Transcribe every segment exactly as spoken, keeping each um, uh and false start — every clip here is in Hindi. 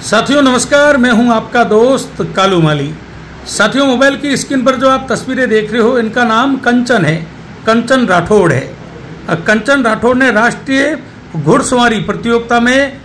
साथियों नमस्कार, मैं हूं आपका दोस्त कालू माली। साथियों, मोबाइल की स्क्रीन पर जो आप तस्वीरें देख रहे हो, इनका नाम कंचन है, कंचन राठौड़ है। कंचन राठौड़ ने राष्ट्रीय घुड़सवारी प्रतियोगिता में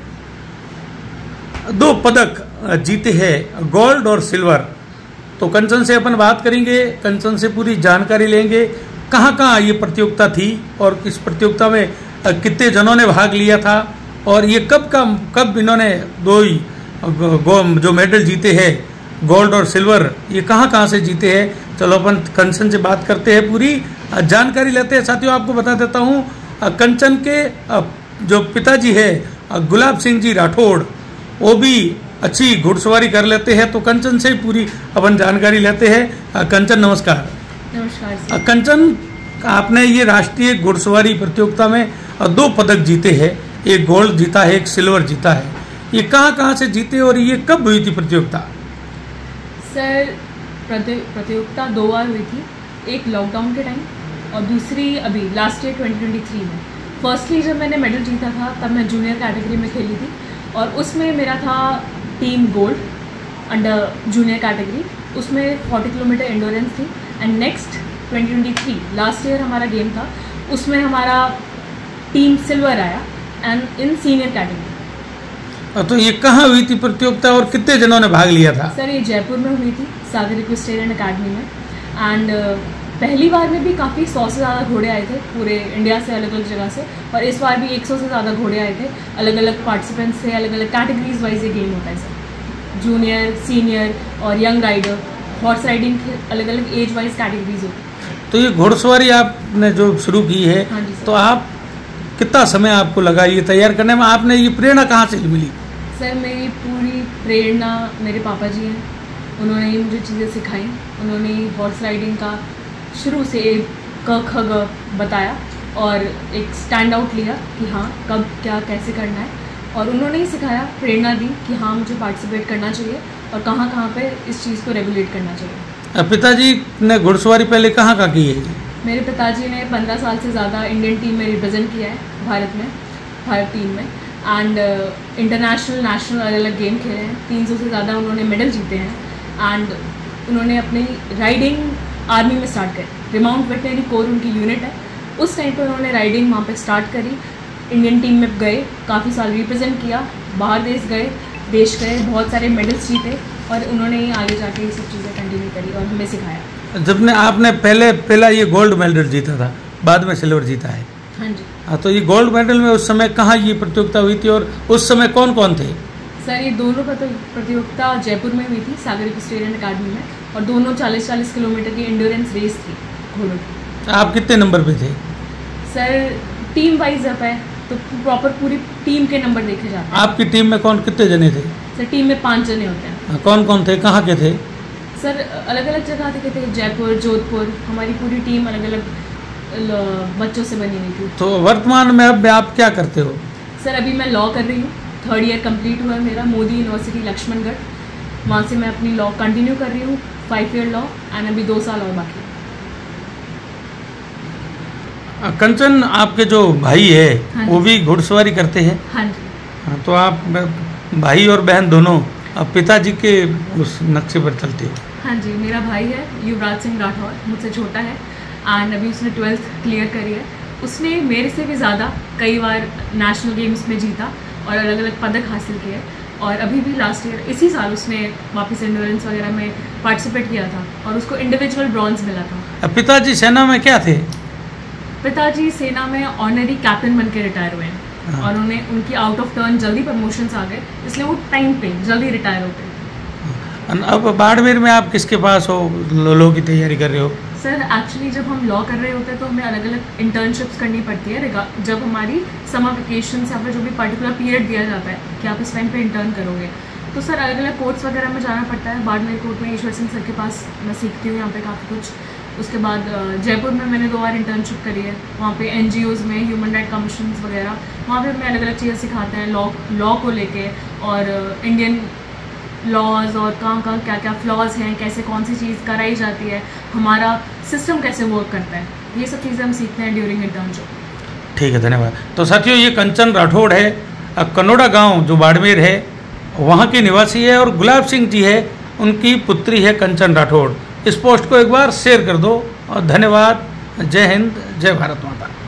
दो पदक जीते हैं, गोल्ड और सिल्वर। तो कंचन से अपन बात करेंगे, कंचन से पूरी जानकारी लेंगे, कहाँ कहाँ ये प्रतियोगिता थी और इस प्रतियोगिता में कितने जनों ने भाग लिया था और ये कब का कब इन्होंने दो ही जो मेडल जीते हैं, गोल्ड और सिल्वर, ये कहाँ कहाँ से जीते हैं। चलो अपन कंचन से बात करते हैं, पूरी जानकारी लेते हैं। साथियों, आपको बता देता हूँ, कंचन के जो पिताजी है गुलाब सिंह जी राठौड़, वो भी अच्छी घुड़सवारी कर लेते हैं। तो कंचन से पूरी अपन जानकारी लेते हैं। कंचन नमस्कार। नमस्कार। कंचन, आपने ये राष्ट्रीय घुड़सवारी प्रतियोगिता में दो पदक जीते हैं, एक गोल्ड जीता है, एक सिल्वर जीता है। ये कहाँ कहाँ से जीते और ये कब हुई थी प्रतियोगिता? सर, प्रतियोगिता दो बार हुई थी, एक लॉकडाउन के टाइम और दूसरी अभी last year twenty twenty three में। फर्स्टली जब मैंने मेडल जीता था तब मैं जूनियर कैटेगरी में खेली थी और उसमें मेरा था team gold under junior category, उसमें फोर्टी किलोमीटर एंडोरेंस थी। And next twenty twenty three last year हमारा गेम था, उसमें हमारा टीम सिल्वर आया एंड इन सीनियर कैटेगरी। तो ये कहाँ हुई थी प्रतियोगिता और कितने जनों ने भाग लिया था? सर, ये जयपुर में हुई थी, सागर इक्वेस्टेरियन अकेडमी में। एंड पहली बार में भी काफ़ी सौ से ज़्यादा घोड़े आए थे पूरे इंडिया से, अलग अलग जगह से, और इस बार भी एक सौ से ज़्यादा घोड़े आए थे। अलग अलग पार्टिसिपेंट्स थे, अलग अलग कैटेगरीज वाइज ये गेम होता है सर, जूनियर, सीनियर और यंग राइडर। हॉर्स राइडिंग के अलग अलग एज वाइज कैटेगरीज होती है। तो ये घुड़सवारी आपने जो शुरू की है, हाँ जी, तो आप कितना समय आपको लगा ये तैयार करने में? आपने ये प्रेरणा कहाँ से मिली? सर, मेरी पूरी प्रेरणा मेरे पापा जी हैं, उन्होंने ही मुझे चीज़ें सिखाई। उन्होंने ही हॉर्स राइडिंग का शुरू से एक क ख ग बताया और एक स्टैंड आउट लिया कि हाँ कब क्या कैसे करना है, और उन्होंने ही सिखाया, प्रेरणा दी कि हाँ मुझे पार्टिसिपेट करना चाहिए और कहाँ कहाँ पे इस चीज़ को रेगुलेट करना चाहिए। पिताजी ने घुड़सवारी पहले कहाँ कहाँ की है? मेरे पिताजी ने पंद्रह साल से ज़्यादा इंडियन टीम में रिप्रेजेंट किया है, भारत में, भारत टीम में, एंड इंटरनेशनल नेशनल अलग अलग गेम खेले हैं। तीन सौ से ज़्यादा उन्होंने मेडल जीते हैं। एंड उन्होंने अपनी राइडिंग आर्मी में स्टार्ट करी, रिमाउंट वेटनरी कोर उनकी यूनिट है, उस टाइम पर उन्होंने राइडिंग वहाँ पे स्टार्ट करी। इंडियन टीम में गए, काफ़ी साल रिप्रेजेंट किया, बाहर देश गए, देश गए, बहुत सारे मेडल्स जीते और उन्होंने ही आगे जाके ये सब चीज़ें कंटिन्यू करी और हमें सिखाया। जब ने आपने पहले पहला ये गोल्ड मेडल जीता था, बाद में सिल्वर जीता है। हाँ जी। हाँ, तो ये गोल्ड मेडल में उस समय कहाँ ये प्रतियोगिता हुई थी और उस समय कौन कौन थे? सर, ये दोनों प्रतियोगिता जयपुर में हुई थी, सागर इक्वेस्टेरियन अकेडमी में, और दोनों चालीस चालीस किलोमीटर की एंड्योरेंस रेस थी घोड़ों की। आप कितने नंबर पे थे? सर, टीम वाइज अप है तो प्रॉपर पूरी टीम के नंबर देखे जाते हैं। आपकी टीम में कौन कितने जने थे? सर, टीम में पाँच जने होते हैं। कौन कौन थे, कहाँ के थे? सर, अलग अलग जगह के थे, जयपुर, जोधपुर, हमारी पूरी टीम अलग अलग बच्चों से बनी हुई थी। तो वर्तमान में अब आप क्या करते हो? सर, अभी मैं लॉ कर रही हूँ, थर्ड ईयर कंप्लीट हुआ है मेरा, मोदी यूनिवर्सिटी लक्ष्मणगढ़, वहाँ से मैं अपनी लॉ कंटिन्यू कर रही हूँ, फाइव ईयर लॉ, एंड अभी दो साल और बाकी। कंचन, आपके जो भाई है, हाँ, वो भी घुड़सवारी करते हैं? हाँ जी। तो आप भाई और बहन दोनों अब पिताजी के उस नक्शे पर चलते हो? हाँ जी, मेरा भाई है युवराज सिंह राठौर, मुझसे छोटा है, एंड अभी उसने ट्वेल्थ क्लियर करी है। उसने मेरे से भी ज़्यादा कई बार नेशनल गेम्स में जीता और अलग अलग पदक हासिल किए, और अभी भी लास्ट ईयर इसी साल उसने वापस एंड्योरेंस वगैरह में पार्टिसिपेट किया था और उसको इंडिविजुअल ब्रॉन्ज मिला था। पिताजी सेना में क्या थे? पिताजी सेना में ऑनरी कैप्टन बन के रिटायर हुए हैं और उन्हें उनकी आउट ऑफ टर्न जल्दी प्रमोशंस आ गए, इसलिए वो टाइम पे जल्दी रिटायर हो गए। अब बाड़मेर में आप किसके पास हो, लॉ की तैयारी कर रहे हो? सर, एक्चुअली जब हम लॉ कर रहे होते हैं तो हमें अलग अलग इंटर्नशिप्स करनी पड़ती है। जब हमारी समर वेकेशन या फिर जो भी पर्टिकुलर पीरियड दिया जाता है कि आप इस टाइम पे इंटर्न करोगे, तो सर अलग अलग कोर्ट्स वगैरह में जाना पड़ता है। बाड़मेर कोर्ट में ईश्वर सिंह सर के पास मैं सीखती हूँ यहाँ पे काफ़ी कुछ। उसके बाद जयपुर में मैंने दो बार इंटर्नशिप करी है, वहाँ पे एनजीओज़ में, ह्यूमन राइट कमीशन वगैरह, वहाँ पे हमें अलग अलग चीज़ें सिखाते हैं लॉ लॉ को लेके, और इंडियन लॉज और कहाँ कहाँ क्या क्या फ्लॉज हैं, कैसे कौन सी चीज़ कराई जाती है, हमारा सिस्टम कैसे वर्क करता है, ये सब चीज़ें हम सीखते हैं ड्यूरिंग इंटर्नशिप। ठीक है, धन्यवाद। तो साथियों, ये कंचन राठौड़ है, कनोड़ा गांव जो बाड़मेर है, वहाँ की निवासी है और गुलाब सिंह जी है उनकी पुत्री है कंचन राठौड़। इस पोस्ट को एक बार शेयर कर दो और धन्यवाद। जय हिंद, जय भारत माता।